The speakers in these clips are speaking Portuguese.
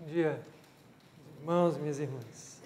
Bom dia, irmãos, minhas irmãs.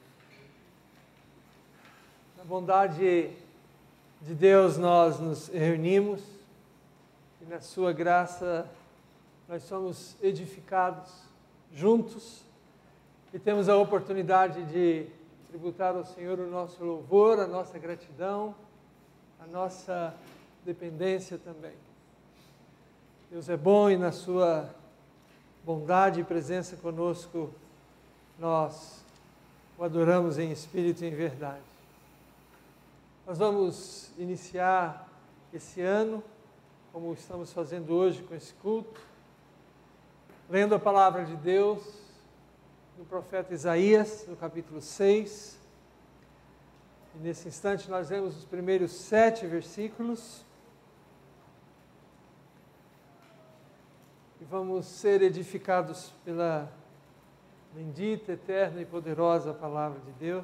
Na bondade de Deus nós nos reunimos e na sua graça nós somos edificados juntos e temos a oportunidade de tributar ao Senhor o nosso louvor, a nossa gratidão, a nossa dependência também. Deus é bom e na sua bondade e presença conosco, nós o adoramos em espírito e em verdade. Nós vamos iniciar esse ano, como estamos fazendo hoje com esse culto, lendo a palavra de Deus no profeta Isaías, no capítulo 6. E nesse instante nós lemos os primeiros 7 versículos. E vamos ser edificados pela bendita, eterna e poderosa palavra de Deus.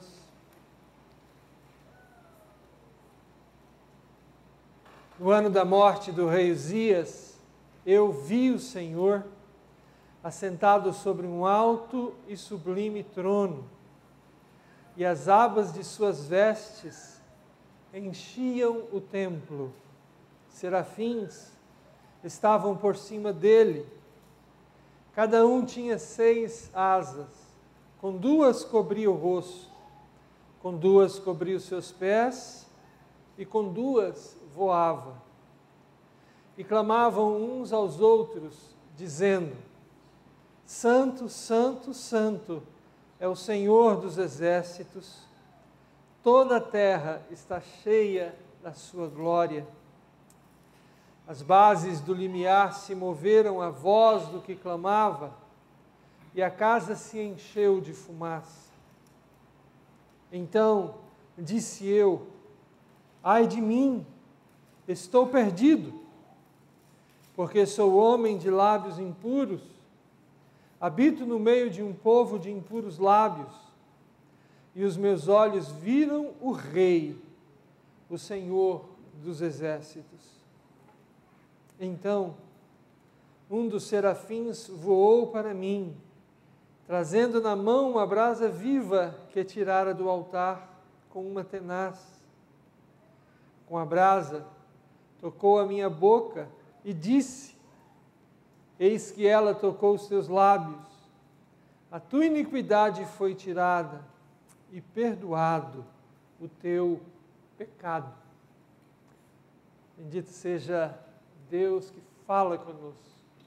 No ano da morte do rei Uzias, eu vi o Senhor assentado sobre um alto e sublime trono, e as abas de suas vestes enchiam o templo. Serafins estavam por cima dele. Cada um tinha 6 asas, com 2 cobria o rosto, com 2 cobria os seus pés, e com 2 voava. E clamavam uns aos outros, dizendo: Santo, Santo, Santo é o Senhor dos exércitos, toda a terra está cheia da sua glória. As bases do limiar se moveram à voz do que clamava, e a casa se encheu de fumaça. Então disse eu: ai de mim, estou perdido, porque sou homem de lábios impuros, habito no meio de um povo de impuros lábios, e os meus olhos viram o Rei, o Senhor dos exércitos. Então, um dos serafins voou para mim, trazendo na mão uma brasa viva que tirara do altar com uma tenaz. Com a brasa, tocou a minha boca e disse: eis que ela tocou os teus lábios. A tua iniquidade foi tirada e perdoado o teu pecado. Bendito seja Deus que fala conosco.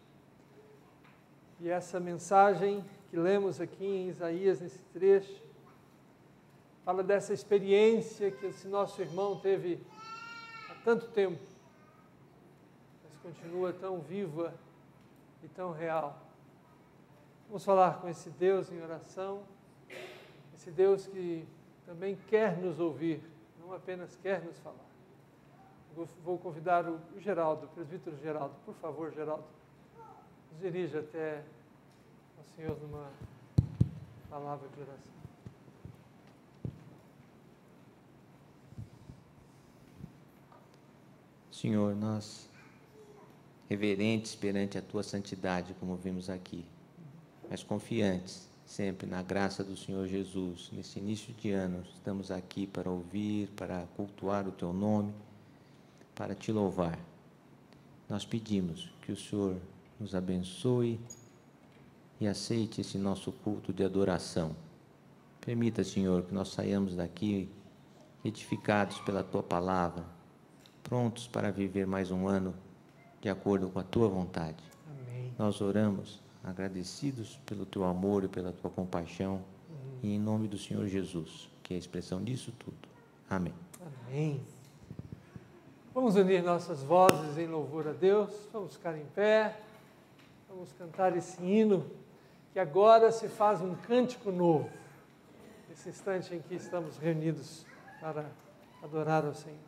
E essa mensagem que lemos aqui em Isaías, nesse trecho, fala dessa experiência que esse nosso irmão teve há tanto tempo, mas continua tão viva e tão real. Vamos falar com esse Deus em oração, esse Deus que também quer nos ouvir, não apenas quer nos falar. Vou convidar o Geraldo, o presbítero Geraldo. Por favor, Geraldo, nos dirija até o Senhor numa palavra de oração. Senhor, nós, reverentes perante a Tua santidade, como vimos aqui, mas confiantes sempre na graça do Senhor Jesus, nesse início de ano, estamos aqui para ouvir, para cultuar o Teu nome, para Te louvar. Nós pedimos que o Senhor nos abençoe e aceite esse nosso culto de adoração. Permita, Senhor, que nós saiamos daqui edificados pela Tua palavra, prontos para viver mais um ano de acordo com a Tua vontade. Amém. Nós oramos agradecidos pelo Teu amor e pela Tua compaixão, e em nome do Senhor Jesus, que é a expressão disso tudo. Amém. Amém. Vamos unir nossas vozes em louvor a Deus, vamos ficar em pé, vamos cantar esse hino, que agora se faz um cântico novo, nesse instante em que estamos reunidos para adorar ao Senhor.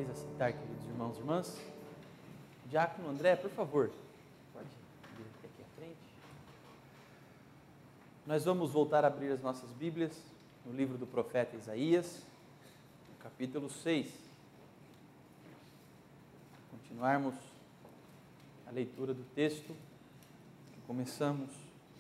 vocês assentar, queridos irmãos e irmãs. Diácono André, por favor, pode vir aqui à frente. Nós vamos voltar a abrir as nossas Bíblias no livro do profeta Isaías, no capítulo 6. Continuarmos a leitura do texto que começamos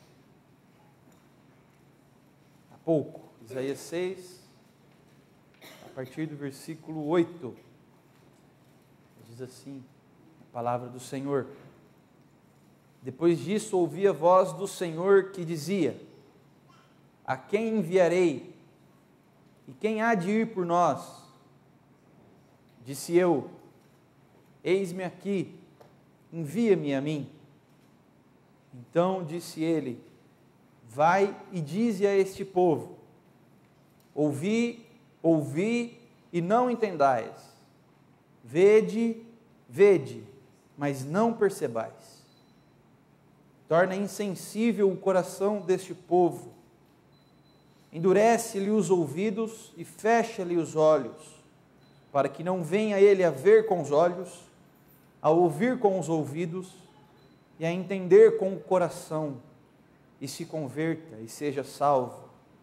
há pouco. Isaías 6, a partir do versículo 8. Diz assim a palavra do Senhor: Depois disso ouvi a voz do Senhor que dizia: A quem enviarei? E quem há de ir por nós? Disse eu: Eis-me aqui, envia-me a mim. Então disse ele: Vai e dize a este povo: Ouvi, e não entendais. Vede, mas não percebais. Torna insensível o coração deste povo. Endurece-lhe os ouvidos e fecha-lhe os olhos, para que não venha ele a ver com os olhos, a ouvir com os ouvidos e a entender com o coração, e se converta e seja salvo.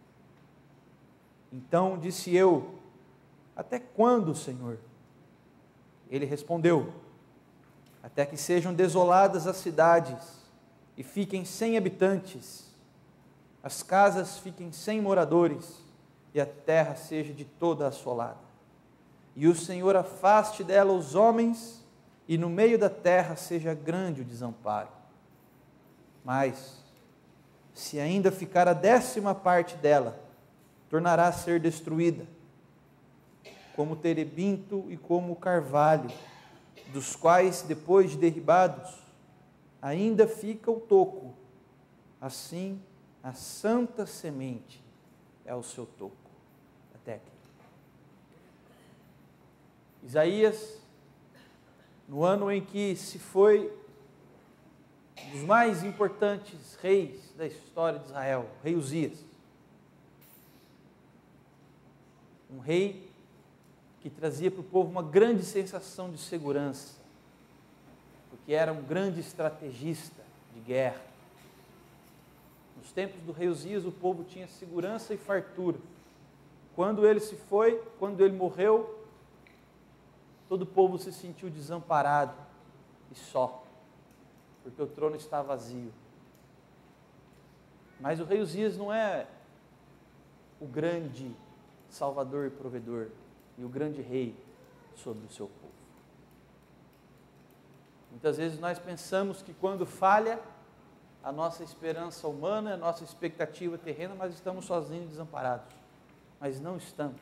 Então disse eu: Até quando, Senhor? Ele respondeu: Até que sejam desoladas as cidades e fiquem sem habitantes, as casas fiquem sem moradores e a terra seja de toda assolada. E o Senhor afaste dela os homens e no meio da terra seja grande o desamparo. Mas, se ainda ficar a 10ª parte dela, tornará a ser destruída, como o terebinto e como o carvalho, dos quais, depois de derribados, ainda fica o toco. Assim, a santa semente é o seu toco. Até aqui. Isaías, no ano em que se foi um dos mais importantes reis da história de Israel, o rei Uzias. Um rei que trazia para o povo uma grande sensação de segurança, porque era um grande estrategista de guerra. Nos tempos do rei Uzias, o povo tinha segurança e fartura. Quando ele se foi, quando ele morreu, todo o povo se sentiu desamparado e só, porque o trono está vazio. Mas o rei Uzias não é o grande salvador e provedor, e o grande rei sobre o seu povo. Muitas vezes nós pensamos que quando falha a nossa esperança humana, a nossa expectativa terrena, nós estamos sozinhos e desamparados. Mas não estamos.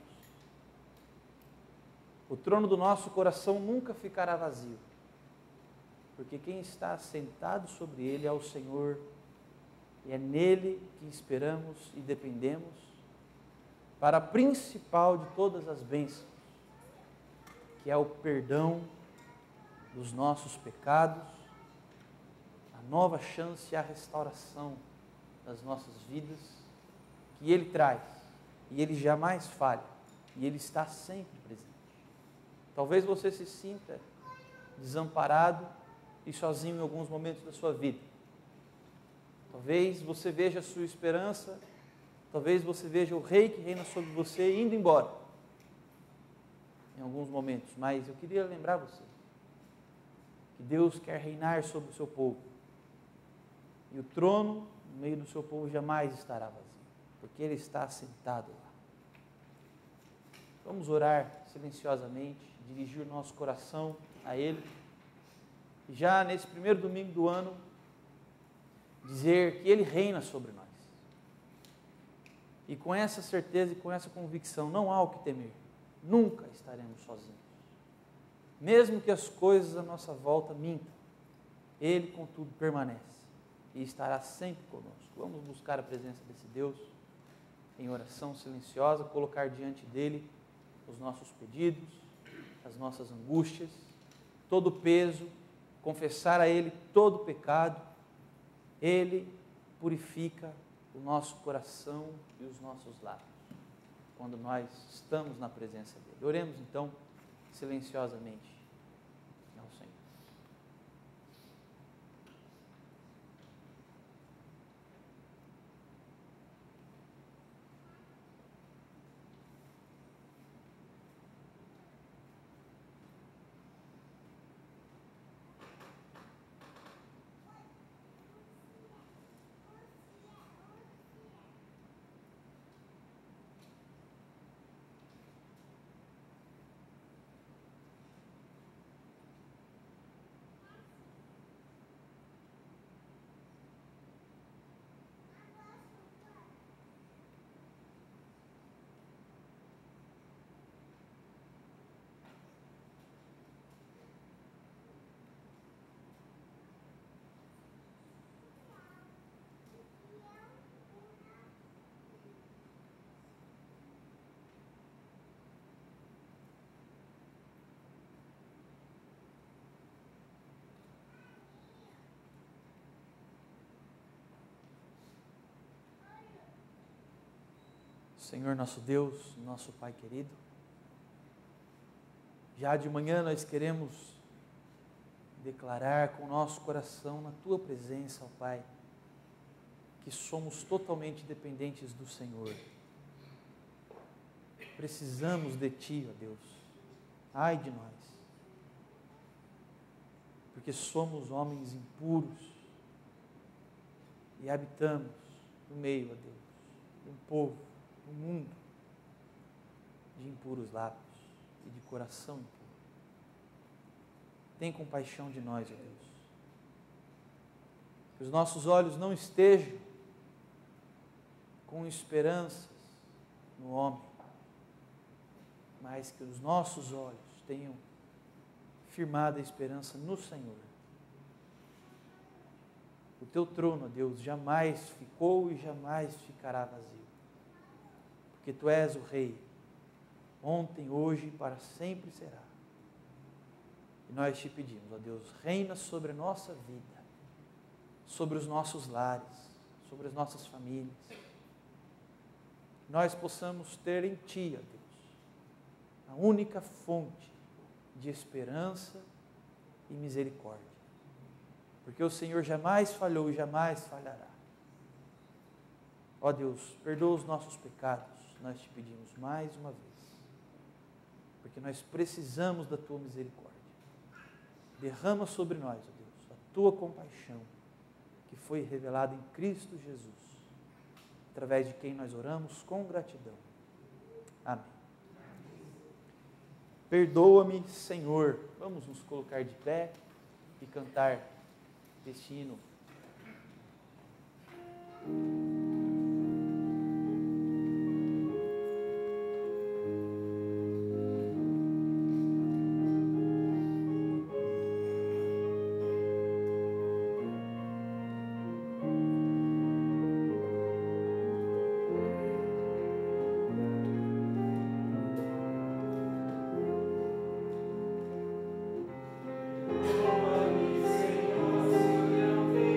O trono do nosso coração nunca ficará vazio, porque quem está sentado sobre ele é o Senhor, e é nele que esperamos e dependemos para a principal de todas as bênçãos, que é o perdão dos nossos pecados, a nova chance e a restauração das nossas vidas, que Ele traz, e Ele jamais falha, e Ele está sempre presente. Talvez você se sinta desamparado e sozinho em alguns momentos da sua vida. Talvez você veja a sua esperança, talvez você veja o rei que reina sobre você indo embora em alguns momentos, mas eu queria lembrar você que Deus quer reinar sobre o seu povo, e o trono no meio do seu povo jamais estará vazio, porque Ele está sentado lá. Vamos orar silenciosamente, dirigir o nosso coração a Ele, e já nesse primeiro domingo do ano, dizer que Ele reina sobre nós. E com essa certeza e com essa convicção, não há o que temer, nunca estaremos sozinhos. Mesmo que as coisas à nossa volta mintam, Ele, contudo, permanece e estará sempre conosco. Vamos buscar a presença desse Deus em oração silenciosa, colocar diante dEle os nossos pedidos, as nossas angústias, todo o peso, confessar a Ele todo o pecado. Ele purifica o nosso coração e os nossos lábios, quando nós estamos na presença dEle. Oremos então, silenciosamente ao Senhor. Senhor nosso Deus, nosso Pai querido, já de manhã nós queremos declarar com o nosso coração na Tua presença, ó Pai, que somos totalmente dependentes do Senhor. Precisamos de Ti, ó Deus. Ai de nós, porque somos homens impuros e habitamos no meio, ó Deus, de um povo, um mundo de impuros lábios e de coração impuro. Tem compaixão de nós, ó Deus. Que os nossos olhos não estejam com esperanças no homem, mas que os nossos olhos tenham firmada a esperança no Senhor. O Teu trono, ó Deus, jamais ficou e jamais ficará vazio. Porque Tu és o Rei, ontem, hoje e para sempre será. E nós Te pedimos, ó Deus, reina sobre a nossa vida, sobre os nossos lares, sobre as nossas famílias. Que nós possamos ter em Ti, ó Deus, a única fonte de esperança e misericórdia. Porque o Senhor jamais falhou e jamais falhará. Ó Deus, perdoa os nossos pecados, nós Te pedimos mais uma vez, porque nós precisamos da Tua misericórdia. Derrama sobre nós, ó Deus, a Tua compaixão, que foi revelada em Cristo Jesus, através de quem nós oramos com gratidão. Amém. Perdoa-me, Senhor. Vamos nos colocar de pé e cantar este hino. Senhor,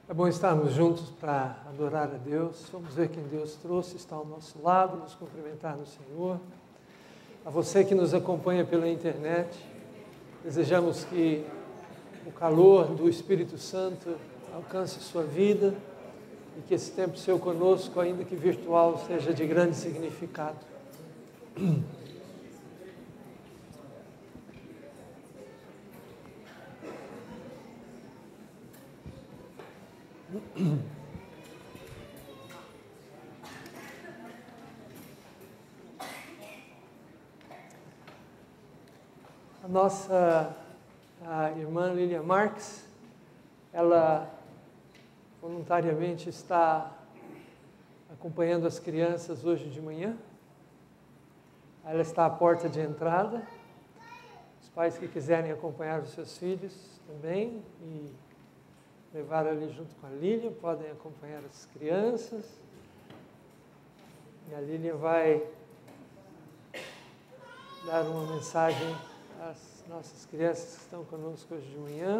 É bom estarmos juntos para adorar a Deus. Vamos ver quem Deus trouxe, está ao nosso lado, nos cumprimentar no Senhor. A você que nos acompanha pela internet, desejamos que o calor do Espírito Santo alcance sua vida e que esse tempo seu conosco, ainda que virtual, seja de grande significado. A irmã Lilian Marques, ela voluntariamente está acompanhando as crianças hoje de manhã. Ela está à porta de entrada. Os pais que quiserem acompanhar os seus filhos também e levar ali junto com a Lilian, podem acompanhar as crianças. E a Lilian vai dar uma mensagem às nossas crianças que estão conosco hoje de manhã.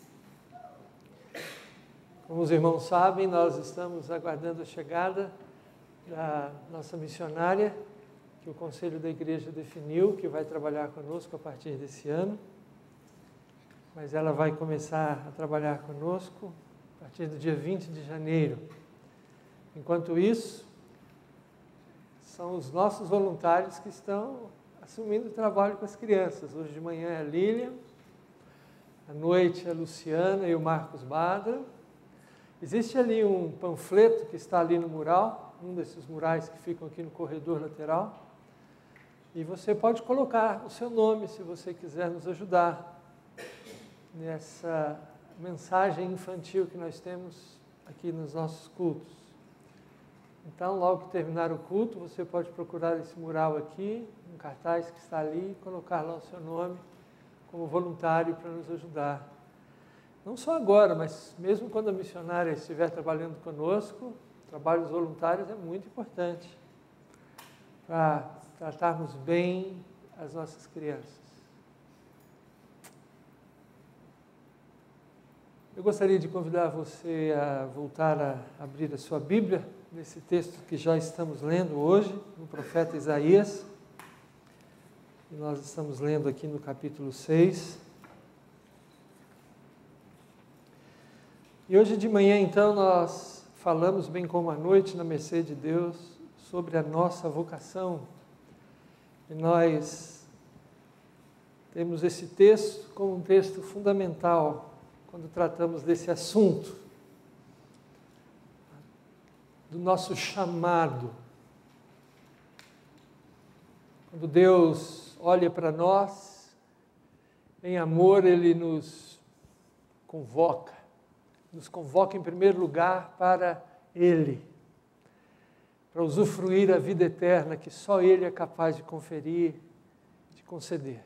Como os irmãos sabem, nós estamos aguardando a chegada da nossa missionária, que o Conselho da Igreja definiu, que vai trabalhar conosco a partir desse ano. Mas ela vai começar a trabalhar conosco a partir do dia 20 de janeiro. Enquanto isso, são os nossos voluntários que estão assumindo o trabalho com as crianças. Hoje de manhã é a Lilian, à noite é a Luciana e o Marcos Badra. Existe ali um panfleto que está ali no mural, um desses murais que ficam aqui no corredor lateral, e você pode colocar o seu nome se você quiser nos ajudar nessa mensagem infantil que nós temos aqui nos nossos cultos. Então, logo que terminar o culto, você pode procurar esse mural aqui, um cartaz que está ali, e colocar lá o seu nome como voluntário para nos ajudar. Não só agora, mas mesmo quando a missionária estiver trabalhando conosco, trabalhos voluntários é muito importante para tratarmos bem as nossas crianças. Eu gostaria de convidar você a voltar a abrir a sua Bíblia nesse texto que já estamos lendo hoje, no profeta Isaías. E nós estamos lendo aqui no capítulo 6. E hoje de manhã, então, nós falamos, bem como à noite, na mercê de Deus, sobre a nossa vocação. E nós temos esse texto como um texto fundamental quando tratamos desse assunto, do nosso chamado. Quando Deus olha para nós, em amor, Ele nos convoca em primeiro lugar para Ele, para usufruir a vida eterna que só Ele é capaz de conferir, de conceder.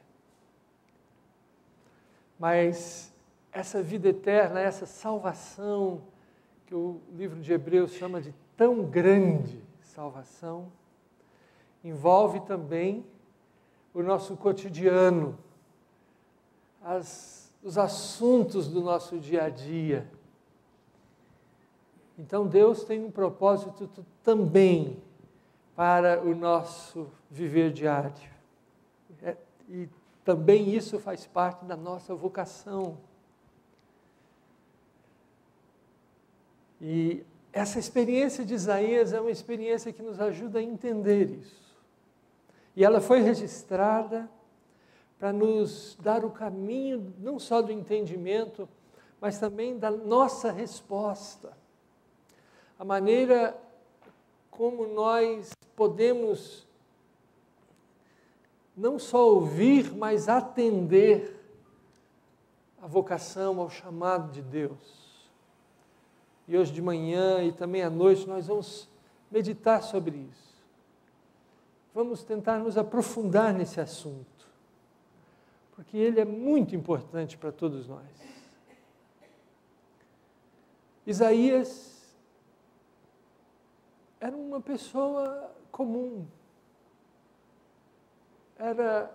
Mas essa vida eterna, essa salvação, que o livro de Hebreus chama de tão grande salvação, envolve também o nosso cotidiano, os assuntos do nosso dia a dia. Então Deus tem um propósito também para o nosso viver diário. E também isso faz parte da nossa vocação. E essa experiência de Isaías é uma experiência que nos ajuda a entender isso. E ela foi registrada para nos dar o caminho, não só do entendimento, mas também da nossa resposta. A maneira como nós podemos não só ouvir, mas atender a vocação, ao chamado de Deus. E hoje de manhã e também à noite nós vamos meditar sobre isso. Vamos tentar nos aprofundar nesse assunto, porque ele é muito importante para todos nós. Isaías era uma pessoa comum, era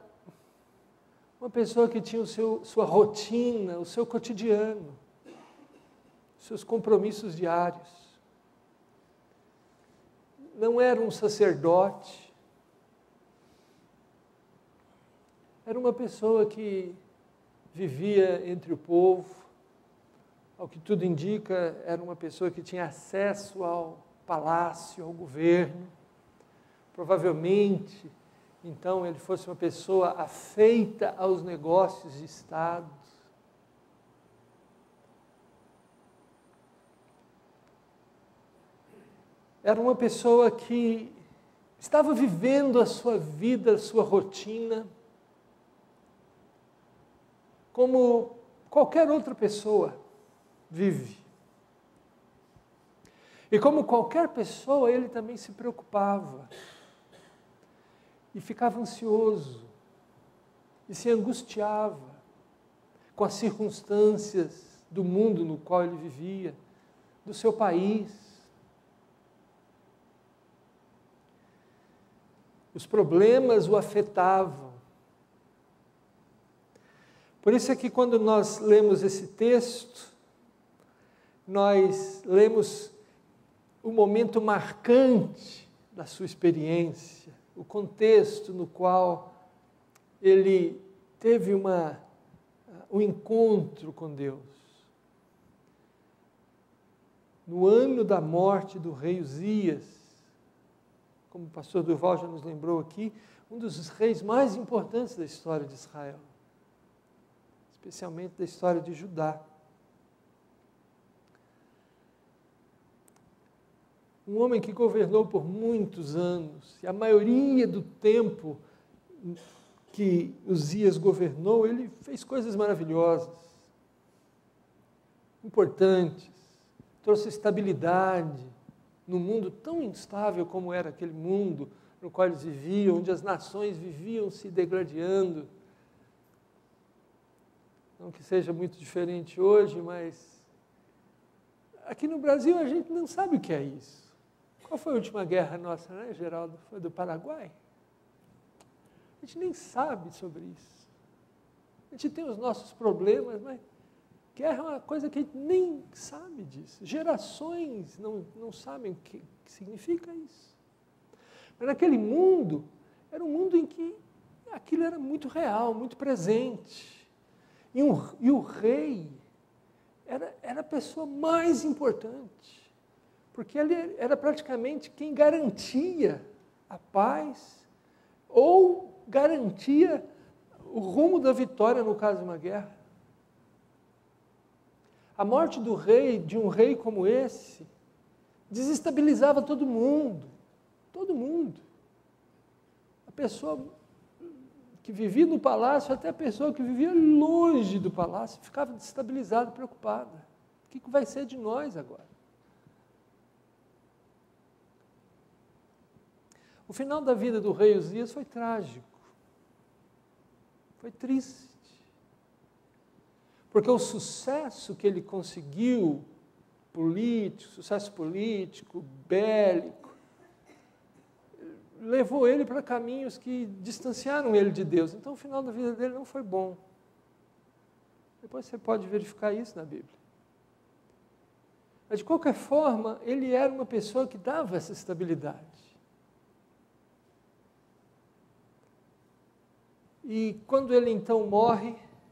uma pessoa que tinha sua rotina, o seu cotidiano. seus compromissos diários. Não era um sacerdote, era uma pessoa que vivia entre o povo. Ao que tudo indica, era uma pessoa que tinha acesso ao palácio, ao governo. Provavelmente, então, ele fosse uma pessoa afeita aos negócios de Estado. Era uma pessoa que estava vivendo a sua vida, a sua rotina, como qualquer outra pessoa vive. E como qualquer pessoa, ele também se preocupava. E ficava ansioso. E se angustiava com as circunstâncias do mundo no qual ele vivia, do seu país. Os problemas o afetavam. Por isso é que quando nós lemos esse texto, nós lemos o momento marcante da sua experiência, o contexto no qual ele teve um encontro com Deus. No ano da morte do rei Uzias, como o pastor Durval já nos lembrou aqui, um dos reis mais importantes da história de Israel, especialmente da história de Judá. Um homem que governou por muitos anos, e a maioria do tempo que Uzias governou, ele fez coisas maravilhosas, importantes, trouxe estabilidade num mundo tão instável como era aquele mundo no qual eles viviam, onde as nações viviam se degradando. Não que seja muito diferente hoje, mas aqui no Brasil a gente não sabe o que é isso. Qual foi a última guerra nossa, né, Geraldo? Foi do Paraguai? A gente nem sabe sobre isso. A gente tem os nossos problemas, mas guerra é uma coisa que a gente nem sabe disso. Gerações não sabem o que significa isso. Mas naquele mundo, era um mundo em que aquilo era muito real, muito presente. E o rei era a pessoa mais importante, porque ele era praticamente quem garantia a paz ou garantia o rumo da vitória no caso de uma guerra. A morte do rei, de um rei como esse, desestabilizava todo mundo. Todo mundo. A pessoa que vivia no palácio, até a pessoa que vivia longe do palácio, ficava desestabilizada, preocupada. O que vai ser de nós agora? O final da vida do rei Uzias foi trágico. Foi triste. Porque o sucesso que ele conseguiu, sucesso político, bélico, levou ele para caminhos que distanciaram ele de Deus. Então o final da vida dele não foi bom. Depois você pode verificar isso na Bíblia. Mas de qualquer forma, ele era uma pessoa que dava essa estabilidade. E quando ele então morre,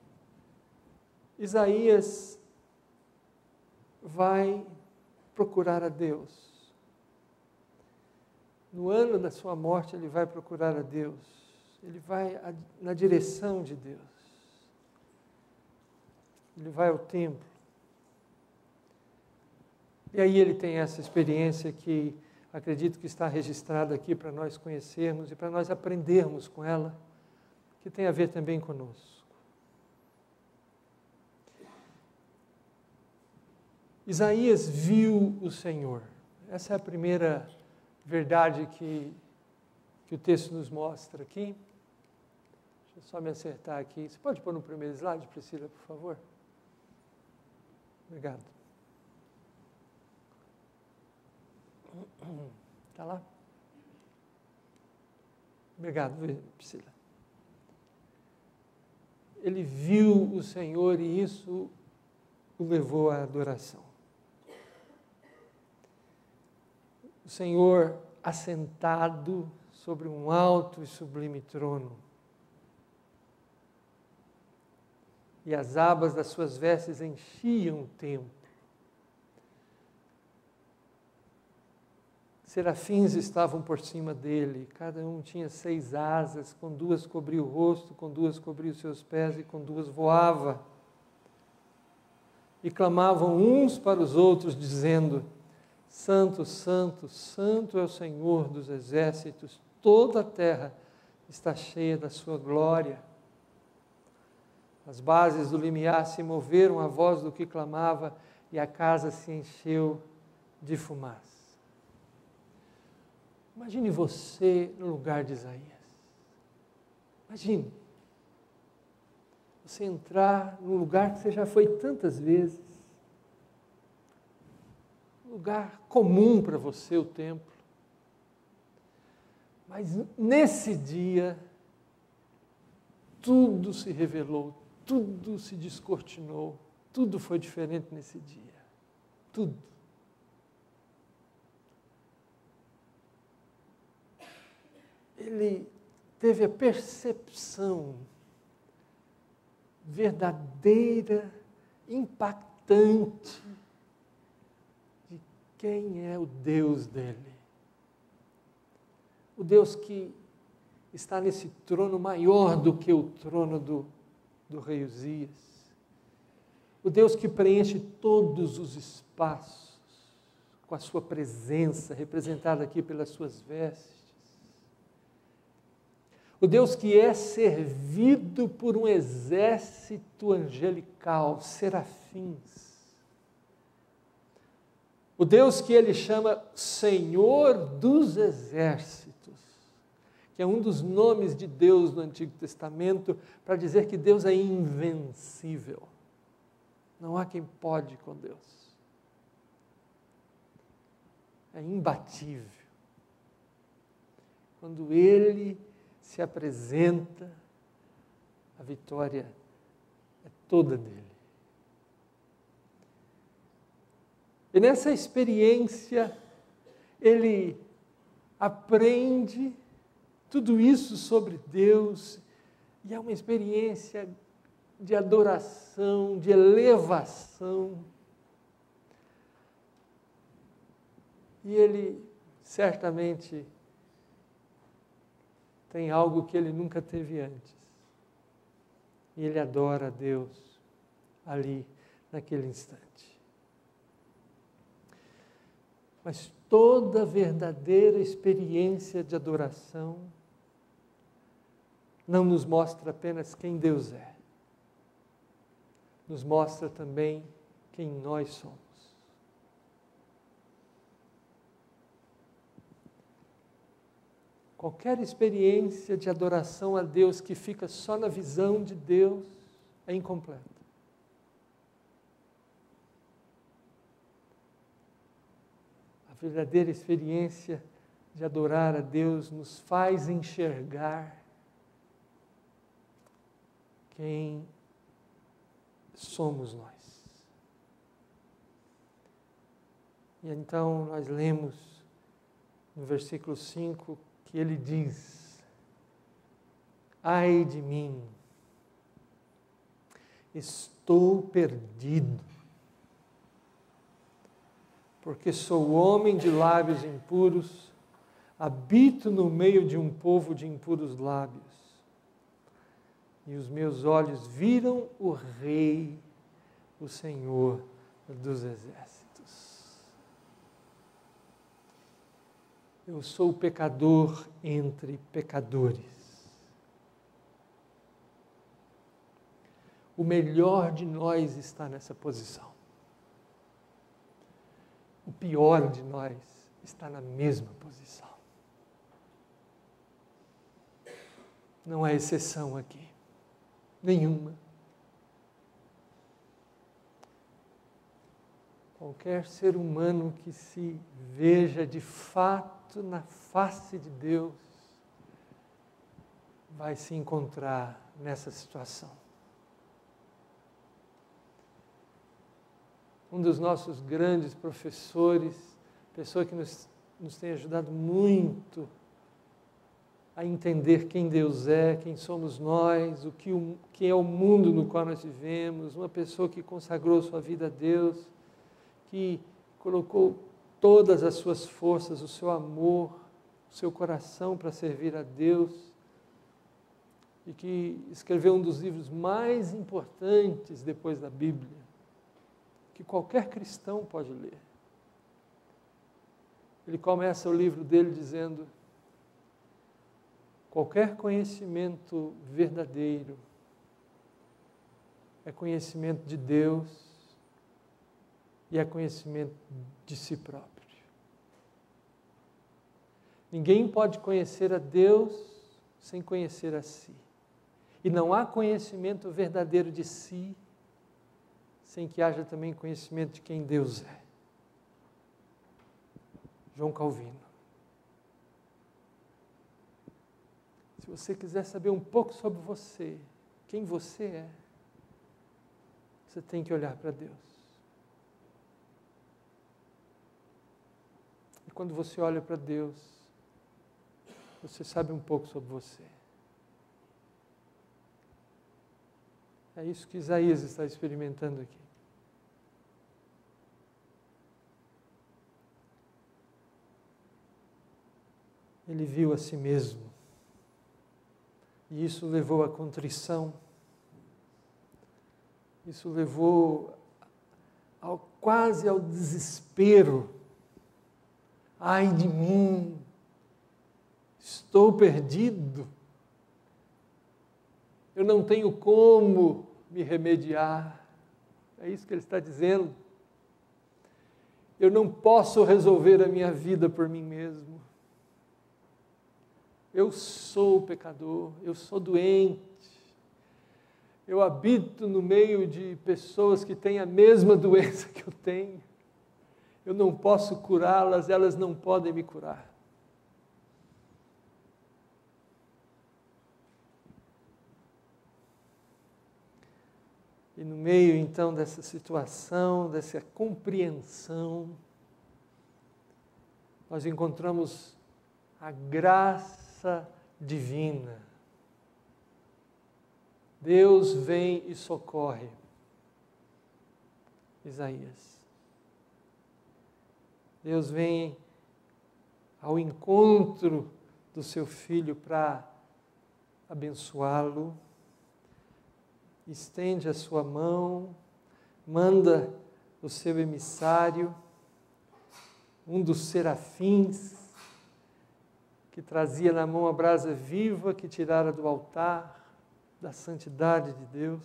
Isaías vai procurar a Deus. No ano da sua morte, ele vai procurar a Deus. Ele vai na direção de Deus. Ele vai ao templo. E aí ele tem essa experiência que acredito que está registrada aqui para nós conhecermos e para nós aprendermos com ela, que tem a ver também conosco. Isaías viu o Senhor. Essa é a primeira verdade que o texto nos mostra aqui. Deixa eu só me acertar aqui. Você pode pôr no primeiro slide, Priscila, por favor? Obrigado. Está lá? Obrigado, Priscila. Ele viu o Senhor e isso o levou à adoração. o Senhor assentado sobre um alto e sublime trono. E as abas das suas vestes enchiam o templo. Serafins estavam por cima dele, cada um tinha 6 asas, com 2 cobria o rosto, com 2 cobria os seus pés e com 2 voava. E clamavam uns para os outros, dizendo: Santo, Santo, Santo é o Senhor dos exércitos, toda a terra está cheia da sua glória. As bases do limiar se moveram à voz do que clamava, e a casa se encheu de fumaça. Imagine você no lugar de Isaías. Imagine você entrar num lugar que você já foi tantas vezes, um lugar comum para você, o templo. Mas nesse dia, tudo se revelou, tudo se descortinou, tudo foi diferente nesse dia. Tudo. Ele teve a percepção verdadeira, impactante, de quem é o Deus dele. O Deus que está nesse trono maior do que o trono do rei Uzias. O Deus que preenche todos os espaços com a sua presença, representada aqui pelas suas vestes. O Deus que é servido por um exército angelical, serafins. O Deus que ele chama Senhor dos Exércitos, que é um dos nomes de Deus no Antigo Testamento para dizer que Deus é invencível. Não há quem pode com Deus. É imbatível. Quando ele se apresenta, a vitória é toda dele. E nessa experiência, ele aprende tudo isso sobre Deus, e é uma experiência de adoração, de elevação. E ele certamente tem algo que ele nunca teve antes. E ele adora a Deus ali, naquele instante. Mas toda verdadeira experiência de adoração não nos mostra apenas quem Deus é, nos mostra também quem nós somos. Qualquer experiência de adoração a Deus que fica só na visão de Deus é incompleta. A verdadeira experiência de adorar a Deus nos faz enxergar quem somos nós. E então nós lemos no versículo 5 que ele diz: ai de mim, estou perdido, porque sou homem de lábios impuros, habito no meio de um povo de impuros lábios, e os meus olhos viram o Rei, o Senhor dos Exércitos. Eu sou pecador entre pecadores. O melhor de nós está nessa posição. O pior de nós está na mesma posição. Não há exceção aqui. Nenhuma. Qualquer ser humano que se veja de fato na face de Deus vai se encontrar nessa situação. Um dos nossos grandes professores, pessoa que nos nos tem ajudado muito a entender quem Deus é, quem somos nós, o que é o mundo no qual nós vivemos, uma pessoa que consagrou sua vida a Deus, que colocou todas as suas forças, o seu amor, o seu coração para servir a Deus, e que escreveu um dos livros mais importantes depois da Bíblia, que qualquer cristão pode ler. Ele começa o livro dele dizendo: qualquer conhecimento verdadeiro é conhecimento de Deus e é conhecimento de si próprio. Ninguém pode conhecer a Deus sem conhecer a si. E não há conhecimento verdadeiro de si sem que haja também conhecimento de quem Deus é. João Calvino. Se você quiser saber um pouco sobre você, quem você é, você tem que olhar para Deus. E quando você olha para Deus, você sabe um pouco sobre você. É isso que Isaías está experimentando aqui. Ele viu a si mesmo. E isso levou à contrição. Isso levou quase ao desespero. Ai de mim, estou perdido. Eu não tenho como me remediar. É isso que ele está dizendo. Eu não posso resolver a minha vida por mim mesmo. Eu sou pecador, eu sou doente. Eu habito no meio de pessoas que têm a mesma doença que eu tenho. Eu não posso curá-las, elas não podem me curar. E no meio, então, dessa situação, dessa compreensão, nós encontramos a graça divina. Deus vem e socorre Isaías. Deus vem ao encontro do seu filho para abençoá-lo, estende a sua mão, manda o seu emissário, um dos serafins, que trazia na mão a brasa viva que tirara do altar da santidade de Deus.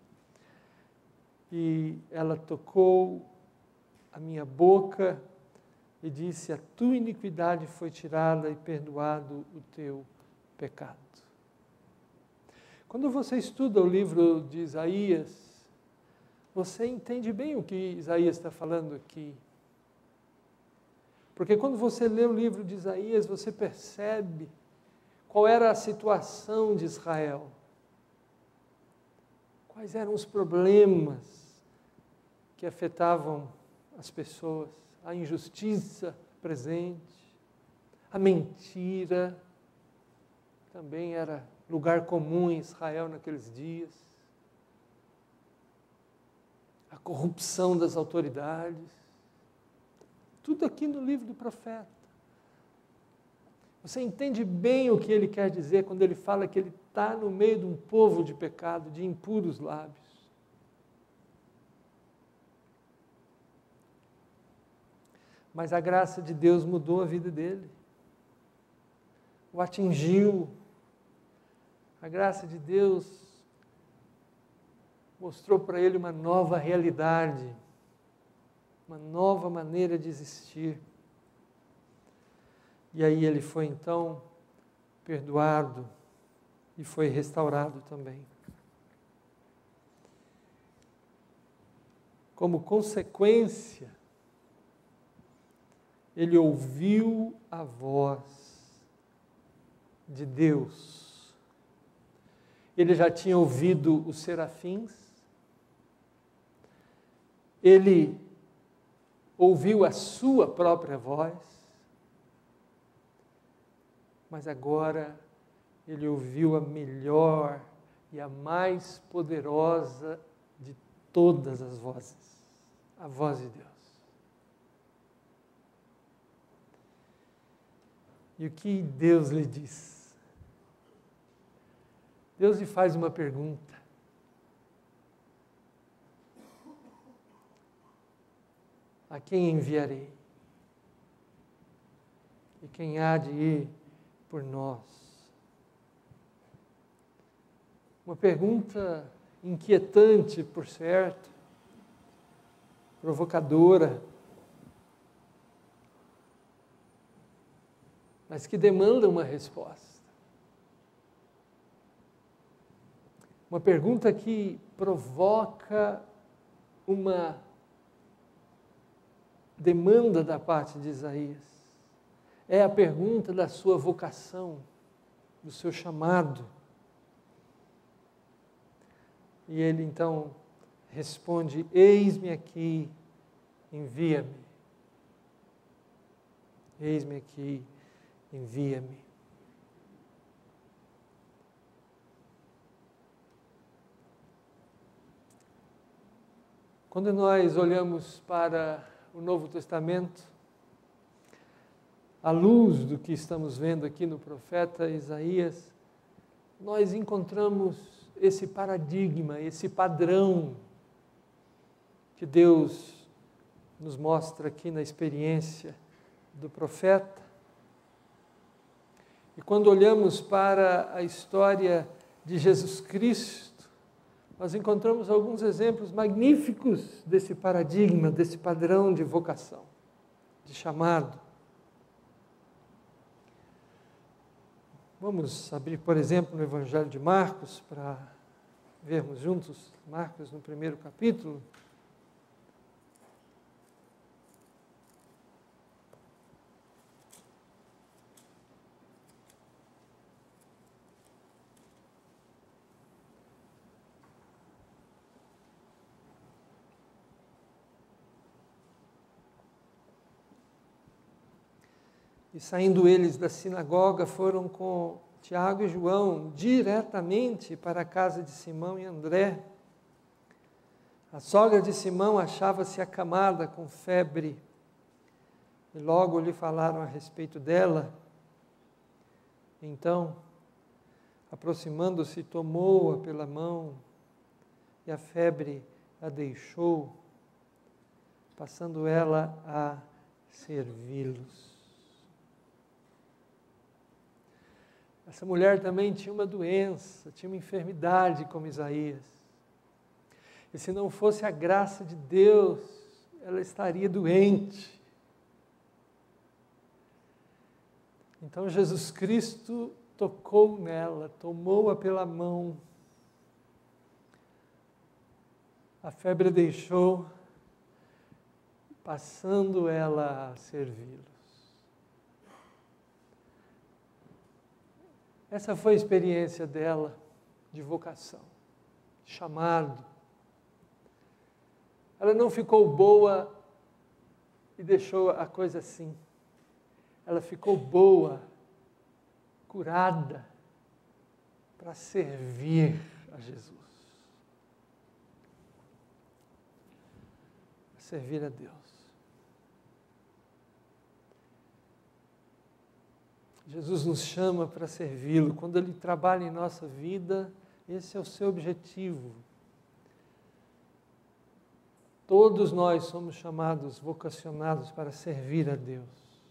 E ela tocou a minha boca e disse: a tua iniquidade foi tirada e perdoado o teu pecado. Quando você estuda o livro de Isaías, você entende bem o que Isaías está falando aqui. Porque quando você lê o livro de Isaías, você percebe qual era a situação de Israel. Quais eram os problemas que afetavam as pessoas. A injustiça presente, a mentira, também era lugar comum em Israel naqueles dias. A corrupção das autoridades. Tudo aqui no livro do profeta. Você entende bem o que ele quer dizer quando ele fala que ele está no meio de um povo de pecado, de impuros lábios. Mas a graça de Deus mudou a vida dele. O atingiu. A graça de Deus mostrou para ele uma nova realidade, uma nova maneira de existir. E aí ele foi então perdoado e foi restaurado também. Como consequência, ele ouviu a voz de Deus. Ele já tinha ouvido os serafins, ele ouviu a sua própria voz, mas agora ele ouviu a melhor e a mais poderosa de todas as vozes, a voz de Deus. E o que Deus lhe diz? Deus lhe faz uma pergunta. A quem enviarei? E quem há de ir por nós? Uma pergunta inquietante, por certo, provocadora, mas que demanda uma resposta. Uma pergunta que provoca uma demanda da parte de Isaías. É a pergunta da sua vocação, do seu chamado. E ele então responde: eis-me aqui, envia-me. Eis-me aqui, envia-me. Quando nós olhamos para o Novo Testamento, à luz do que estamos vendo aqui no profeta Isaías, nós encontramos esse paradigma, esse padrão que Deus nos mostra aqui na experiência do profeta. E quando olhamos para a história de Jesus Cristo, nós encontramos alguns exemplos magníficos desse paradigma, desse padrão de vocação, de chamado. Vamos abrir, por exemplo, no Evangelho de Marcos, para vermos juntos Marcos no primeiro capítulo. E saindo eles da sinagoga, foram com Tiago e João diretamente para a casa de Simão e André. A sogra de Simão achava-se acamada com febre, e logo lhe falaram a respeito dela. Então, aproximando-se, tomou-a pela mão, e a febre a deixou, passando ela a servi-los. Essa mulher também tinha uma doença, tinha uma enfermidade como Isaías. E se não fosse a graça de Deus, ela estaria doente. Então Jesus Cristo tocou nela, tomou-a pela mão. A febre a deixou, passando ela a servi-los. Essa foi a experiência dela de vocação, de chamado. Ela não ficou boa e deixou a coisa assim. Ela ficou boa, curada, para servir a Jesus. Para servir a Deus. Jesus nos chama para servi-lo. Quando Ele trabalha em nossa vida, esse é o seu objetivo. Todos nós somos chamados, vocacionados para servir a Deus.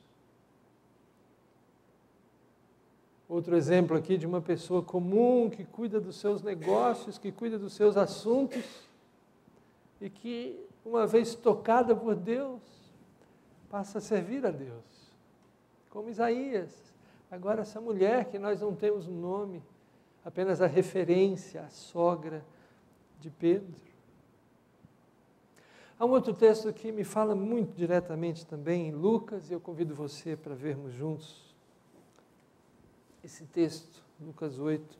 Outro exemplo aqui de uma pessoa comum que cuida dos seus negócios, que cuida dos seus assuntos e que, uma vez tocada por Deus, passa a servir a Deus. Como Isaías. Agora essa mulher que nós não temos um nome, apenas a referência, a sogra de Pedro. Há um outro texto que me fala muito diretamente também, em Lucas, e eu convido você para vermos juntos esse texto, Lucas 8.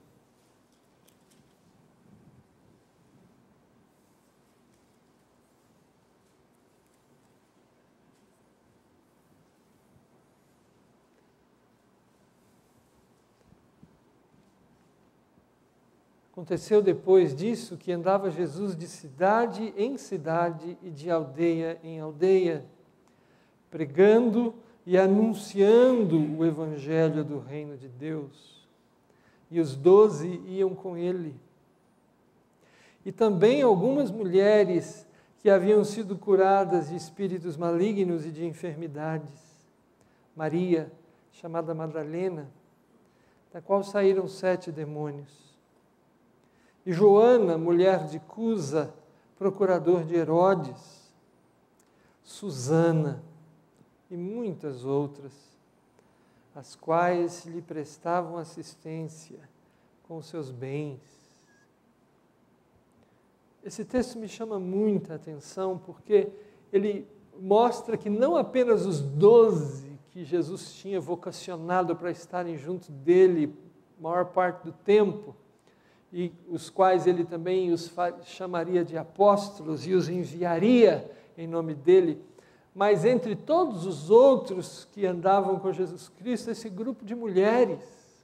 Aconteceu depois disso que andava Jesus de cidade em cidade e de aldeia em aldeia, pregando e anunciando o evangelho do reino de Deus. E os 12 iam com ele. E também algumas mulheres que haviam sido curadas de espíritos malignos e de enfermidades. Maria, chamada Madalena, da qual saíram 7 demônios. E Joana, mulher de Cusa, procurador de Herodes. Susana e muitas outras, as quais lhe prestavam assistência com os seus bens. Esse texto me chama muita atenção porque ele mostra que não apenas os 12 que Jesus tinha vocacionado para estarem junto dele a maior parte do tempo, e os quais ele também os chamaria de apóstolos e os enviaria em nome dele, mas entre todos os outros que andavam com Jesus Cristo, esse grupo de mulheres.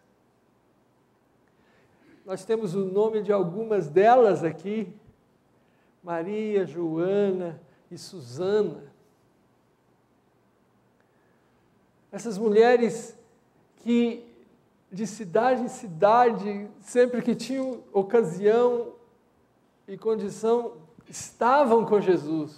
Nós temos o nome de algumas delas aqui, Maria, Joana e Susana. Essas mulheres que de cidade em cidade, sempre que tinham ocasião e condição, estavam com Jesus.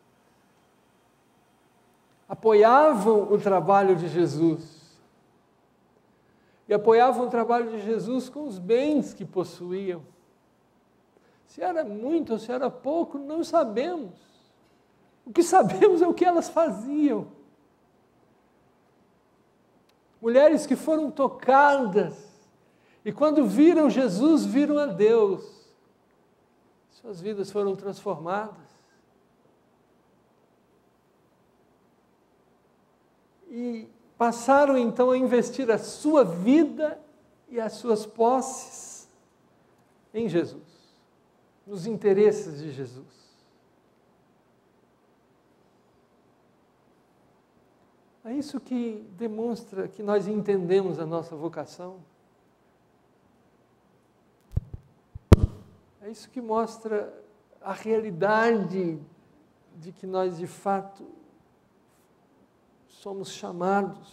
Apoiavam o trabalho de Jesus. E apoiavam o trabalho de Jesus com os bens que possuíam. Se era muito ou se era pouco, não sabemos. O que sabemos é o que elas faziam. Mulheres que foram tocadas e quando viram Jesus, viram a Deus. Suas vidas foram transformadas. E passaram então a investir a sua vida e as suas posses em Jesus, nos interesses de Jesus. É isso que demonstra que nós entendemos a nossa vocação. É isso que mostra a realidade de que nós, de fato, somos chamados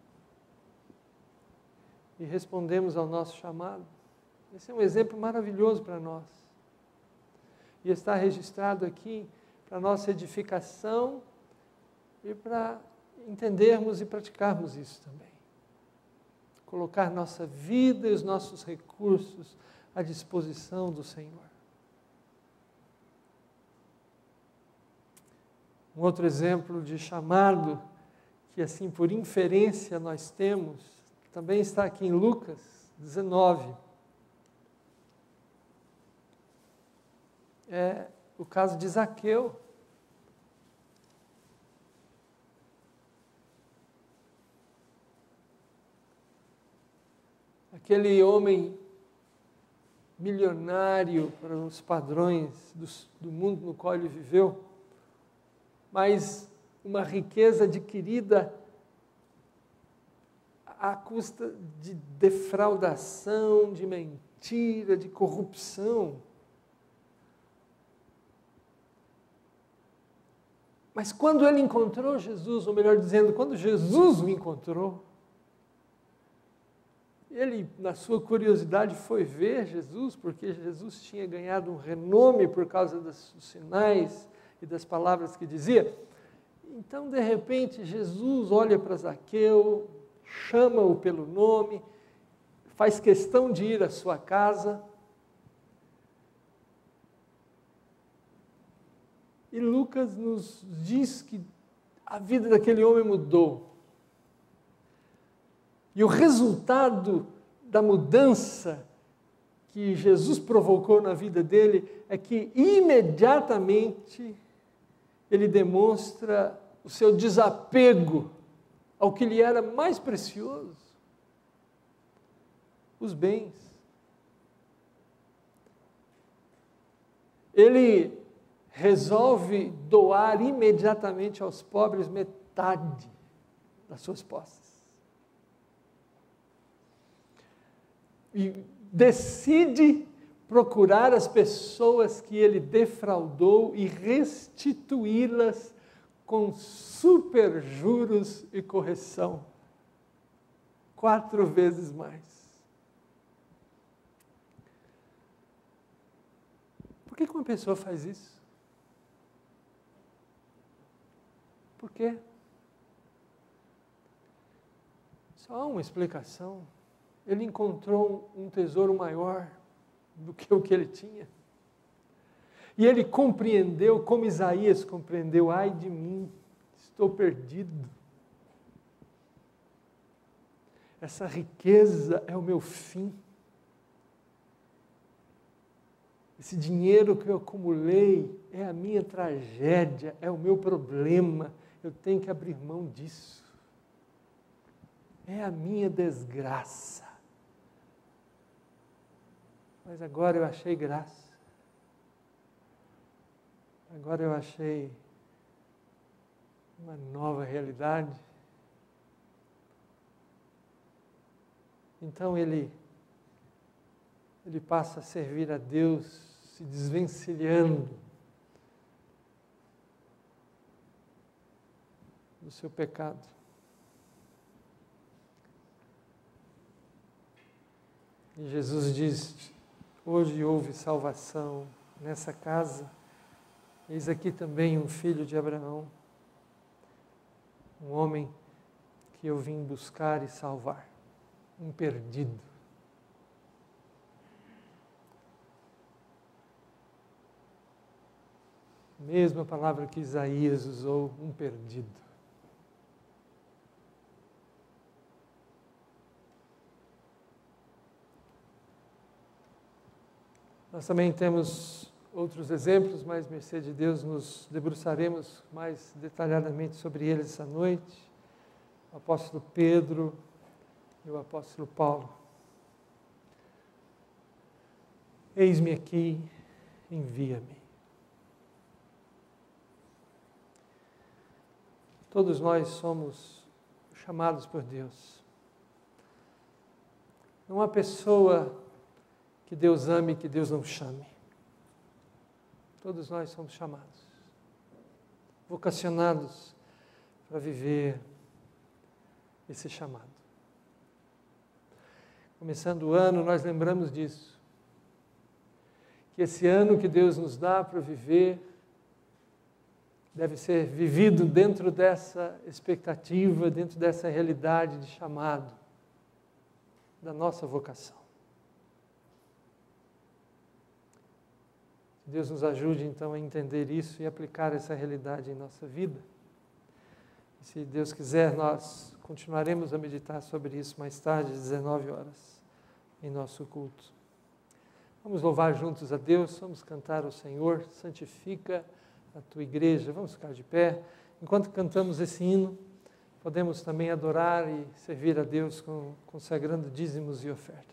e respondemos ao nosso chamado. Esse é um exemplo maravilhoso para nós. E está registrado aqui para nossa edificação e para entendermos e praticarmos isso também. Colocar nossa vida e os nossos recursos à disposição do Senhor. Um outro exemplo de chamado, que assim por inferência nós temos, também está aqui em Lucas 19. É o caso de Zaqueu. Aquele homem milionário para os padrões do mundo no qual ele viveu, mas uma riqueza adquirida à custa de defraudação, de mentira, de corrupção. Mas quando ele encontrou Jesus, ou melhor dizendo, quando Jesus o encontrou, ele, na sua curiosidade, foi ver Jesus, porque Jesus tinha ganhado um renome por causa dos sinais e das palavras que dizia. Então, de repente, Jesus olha para Zaqueu, chama-o pelo nome, faz questão de ir à sua casa. E Lucas nos diz que a vida daquele homem mudou. E o resultado da mudança que Jesus provocou na vida dele é que imediatamente ele demonstra o seu desapego ao que lhe era mais precioso, os bens. Ele resolve doar imediatamente aos pobres metade das suas posses. E decide procurar as pessoas que ele defraudou e restituí-las com super juros e correção. 4 vezes mais. Por que uma pessoa faz isso? Por quê? Só há uma explicação. Ele encontrou um tesouro maior do que o que ele tinha. E ele compreendeu, como Isaías compreendeu: ai de mim, estou perdido. Essa riqueza é o meu fim. Esse dinheiro que eu acumulei é a minha tragédia, é o meu problema. Eu tenho que abrir mão disso. É a minha desgraça. Mas agora eu achei graça. Agora eu achei uma nova realidade. Então ele passa a servir a Deus, se desvencilhando do seu pecado. E Jesus diz: hoje houve salvação nessa casa. Eis aqui também um filho de Abraão, um homem que eu vim buscar e salvar, um perdido. Mesma palavra que Isaías usou, um perdido. Nós também temos outros exemplos, mas, mercê de Deus, nos debruçaremos mais detalhadamente sobre eles essa noite. O apóstolo Pedro e o apóstolo Paulo. Eis-me aqui, envia-me. Todos nós somos chamados por Deus. Não há pessoa que Deus ame e que Deus não chame. Todos nós somos chamados, vocacionados para viver esse chamado. Começando o ano, nós lembramos disso. Que esse ano que Deus nos dá para viver deve ser vivido dentro dessa expectativa, dentro dessa realidade de chamado, da nossa vocação. Que Deus nos ajude então a entender isso e aplicar essa realidade em nossa vida. E, se Deus quiser, nós continuaremos a meditar sobre isso mais tarde, às 19 horas, em nosso culto. Vamos louvar juntos a Deus, vamos cantar ao Senhor, santifica a tua igreja. Vamos ficar de pé. Enquanto cantamos esse hino, podemos também adorar e servir a Deus consagrando dízimos e ofertas.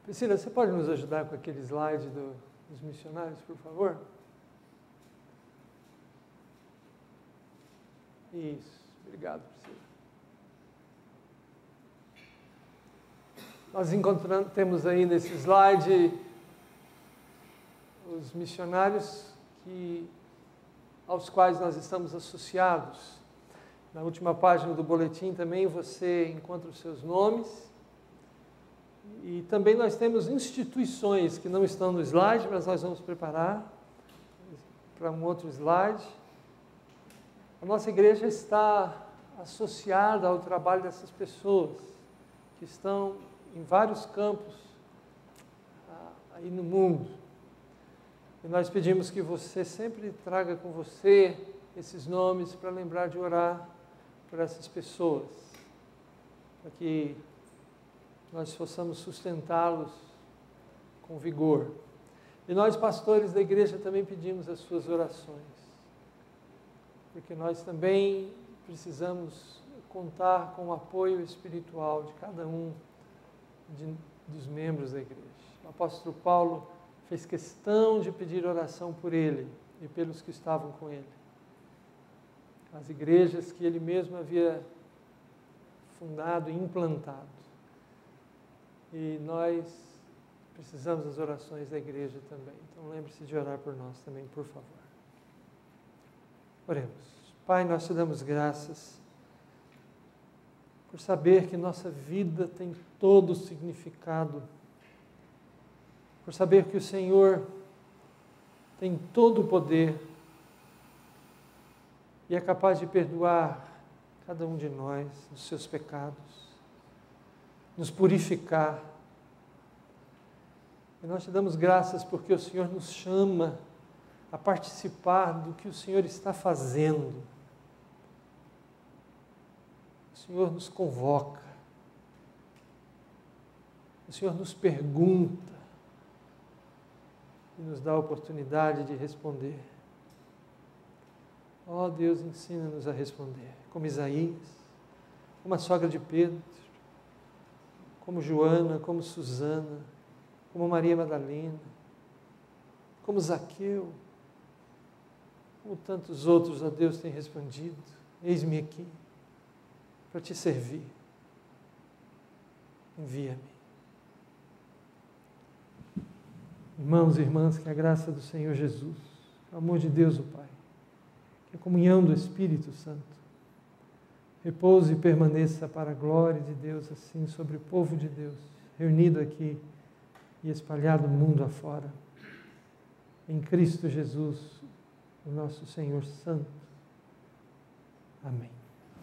Priscila, você pode nos ajudar com aquele slide dos missionários, por favor? Isso, obrigado, Priscila. Nós temos aí nesse slide os missionários aos quais nós estamos associados. Na última página do boletim também você encontra os seus nomes. E também nós temos instituições que não estão no slide, mas nós vamos preparar para um outro slide. A nossa igreja está associada ao trabalho dessas pessoas que estão em vários campos aí no mundo. E nós pedimos que você sempre traga com você esses nomes para lembrar de orar por essas pessoas, para que nós possamos sustentá-los com vigor. E nós, pastores da igreja, também pedimos as suas orações, porque nós também precisamos contar com o apoio espiritual de cada um dos membros da igreja. O apóstolo Paulo fez questão de pedir oração por ele e pelos que estavam com ele. As igrejas que ele mesmo havia fundado e implantado. E nós precisamos das orações da igreja também. Então lembre-se de orar por nós também, por favor. Oremos. Pai, nós te damos graças por saber que nossa vida tem todo o significado, por saber que o Senhor tem todo o poder e é capaz de perdoar cada um de nós dos seus pecados, nos purificar. E nós te damos graças porque o Senhor nos chama a participar do que o Senhor está fazendo. O Senhor nos convoca, o Senhor nos pergunta e nos dá a oportunidade de responder. Ó Deus, ensina-nos a responder, como Isaías, como a sogra de Pedro, como Joana, como Susana, como Maria Madalena, como Zaqueu, como tantos outros, ó Deus, têm respondido. Eis-me aqui para te servir. Envia-me. Irmãos e irmãs, que a graça do Senhor Jesus, o amor de Deus o Pai, que a comunhão do Espírito Santo repouse e permaneça para a glória de Deus, assim, sobre o povo de Deus, reunido aqui e espalhado o mundo afora, em Cristo Jesus, o nosso Senhor Santo. Amém.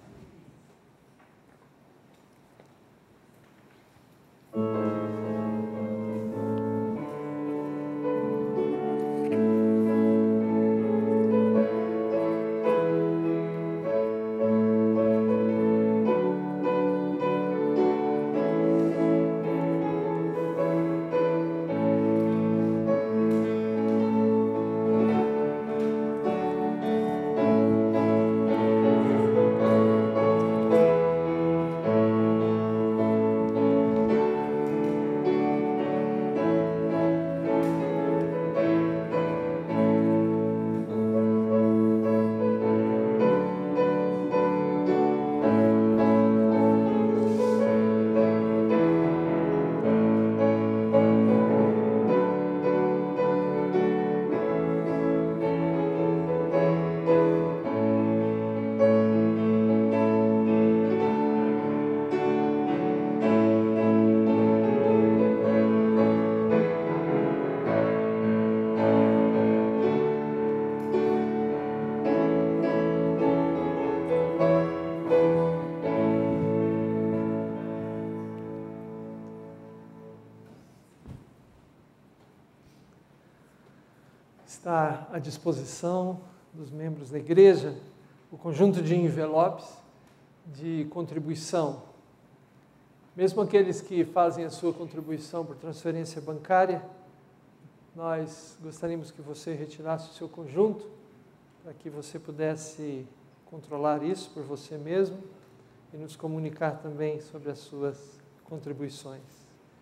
Está à disposição dos membros da igreja o conjunto de envelopes de contribuição. Mesmo aqueles que fazem a sua contribuição por transferência bancária, nós gostaríamos que você retirasse o seu conjunto para que você pudesse controlar isso por você mesmo e nos comunicar também sobre as suas contribuições.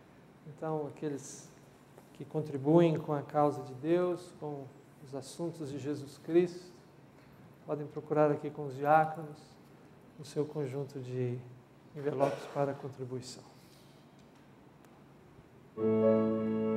Então, aqueles que contribuem com a causa de Deus, com os assuntos de Jesus Cristo, podem procurar aqui com os diáconos o seu conjunto de envelopes para contribuição.